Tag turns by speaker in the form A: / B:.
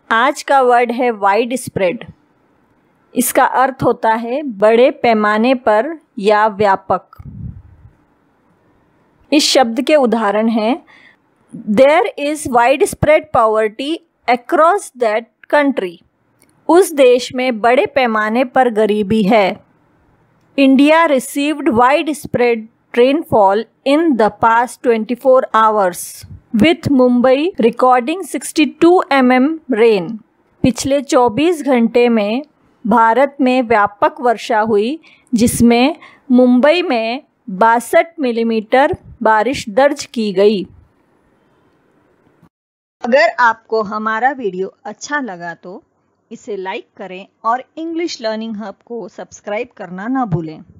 A: आज का वर्ड है वाइड स्प्रेड। इसका अर्थ होता है बड़े पैमाने पर या व्यापक। इस शब्द के उदाहरण हैं there is wide spread poverty across that country. उस देश में बड़े पैमाने पर गरीबी है। India received wide spread rainfall in the past 24 hours with Mumbai recording 62 mm rain. पिछले 24 घंटे में भारत में व्यापक वर्षा हुई, जिसमें मुंबई में 62 मिलीमीटर बारिश दर्ज की गई। अगर आपको हमारा वीडियो अच्छा लगा तो इसे लाइक करें और इंग्लिश लर्निंग हब को सब्सक्राइब करना ना भूलें।